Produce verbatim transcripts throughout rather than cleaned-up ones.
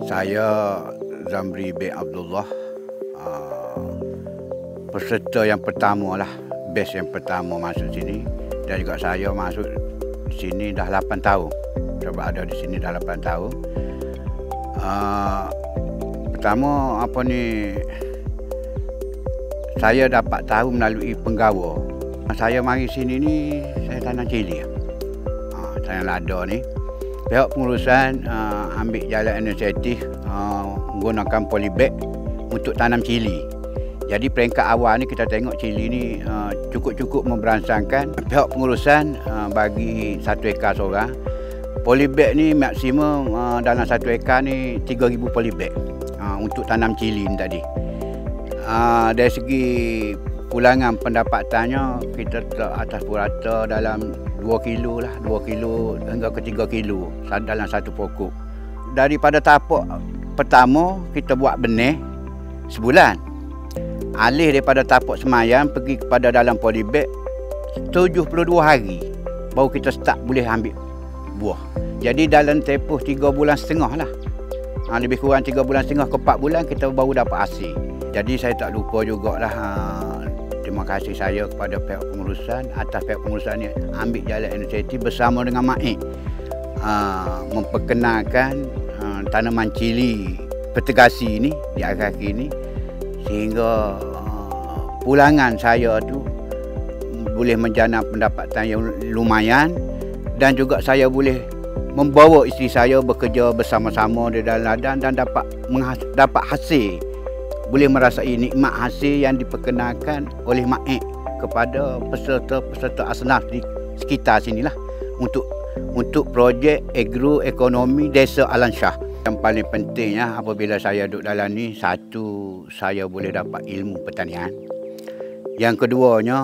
Saya Zamri bin Abdullah, uh, peserta yang pertama lah, batch yang pertama masuk sini. Dan juga saya masuk sini dah lapan tahun. Saya berada di sini dah lapan tahun. Uh, pertama apa ni, saya dapat tahu melalui penggawa. Saya mari sini ni, saya tanam cili. Uh, tanam lada ni. Pihak pengurusan uh, ambil jalan inisiatif uh, menggunakan polybag untuk tanam cili. Jadi peringkat awal ni kita tengok cili ni uh, cukup-cukup memberansangkan. Pihak pengurusan uh, bagi satu ekar seorang. Polybag ni maksimum uh, dalam satu ekar ni tiga ribu polybag uh, untuk tanam cili ni tadi. Uh, dari segi pulangan pendapatannya kita atas purata dalam dua kilo lah, dua kilo hingga ke tiga kilo dalam satu pokok. Daripada tapak pertama kita buat benih sebulan. Alih daripada tapak semayam pergi kepada dalam polybag tujuh puluh dua hari baru kita start boleh ambil buah. Jadi dalam tempoh tiga bulan setengah lah. Ha, lebih kurang tiga bulan setengah ke empat bulan kita baru dapat hasil. Jadi saya tak lupa jugalah ha, terima kasih saya kepada pihak pengurusan atas pihak pengurusan ni ambil jalan inisiatif bersama dengan Maik uh, memperkenalkan uh, tanaman cili petegasi ni di akhir ini sehingga uh, pulangan saya tu boleh menjana pendapatan yang lumayan dan juga saya boleh membawa isteri saya bekerja bersama-sama di dalam ladang dan dapat dapat hasil, boleh merasai nikmat hasil yang diperkenalkan oleh Maik kepada peserta-peserta asnaf di sekitar sinilah untuk untuk projek agroekonomi Desa Alam Shah. Yang paling pentingnya apabila saya duduk dalam ni, satu, saya boleh dapat ilmu pertanian. Yang keduanya,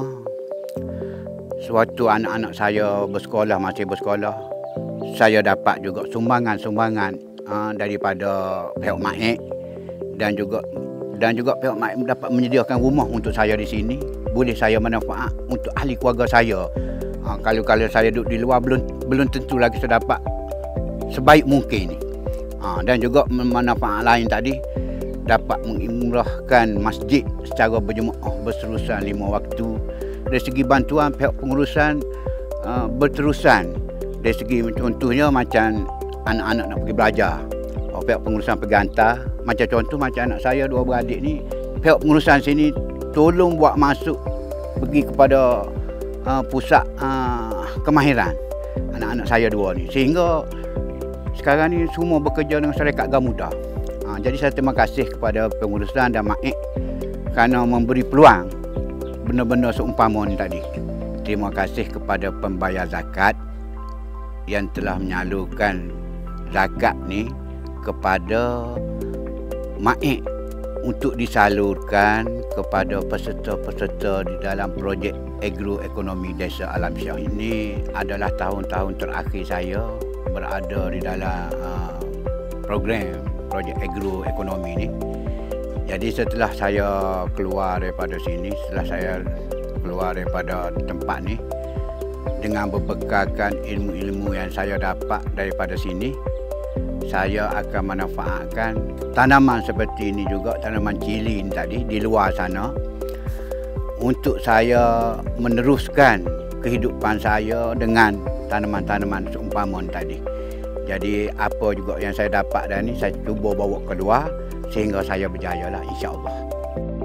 sewaktu anak-anak saya bersekolah, masih bersekolah, saya dapat juga sumbangan-sumbangan uh, daripada pihak Maik dan juga dan juga pihak Maik dapat menyediakan rumah untuk saya di sini. Boleh saya manfaat untuk ahli keluarga saya. Ha, kalau-kalau saya duduk di luar belum belum tentu lagi saya dapat sebaik mungkin. Ha, dan juga manfaat lain tadi dapat mengimrahkan masjid secara berjemaah berterusan lima waktu. Dari segi bantuan pihak pengurusan uh, berterusan. Dari segi contohnya macam anak-anak nak pergi belajar. Oh, pihak pengurusan pergi hantar. Macam contoh macam anak saya dua beradik ni, pihak pengurusan sini tolong buat masuk pergi kepada uh, pusat uh, kemahiran anak-anak saya dua ni. Sehingga sekarang ni semua bekerja dengan syarikat Gamuda. Uh, jadi saya terima kasih kepada pengurusan dan Maik kerana memberi peluang benda-benda seumpama ni tadi. Terima kasih kepada pembayar zakat yang telah menyalurkan zakat ni kepada Maik untuk disalurkan kepada peserta-peserta di dalam projek agroekonomi Desa Alam Shah. Ini adalah tahun-tahun terakhir saya berada di dalam uh, program projek agroekonomi ini. Jadi setelah saya keluar daripada sini, setelah saya keluar daripada tempat ni dengan berbekalkan ilmu-ilmu yang saya dapat daripada sini, saya akan manfaatkan tanaman seperti ini juga, tanaman cili ini tadi di luar sana untuk saya meneruskan kehidupan saya dengan tanaman-tanaman seumpama tadi. Jadi apa juga yang saya dapat dan ini saya cuba bawa keluar sehingga saya berjaya lah, insya-Allah.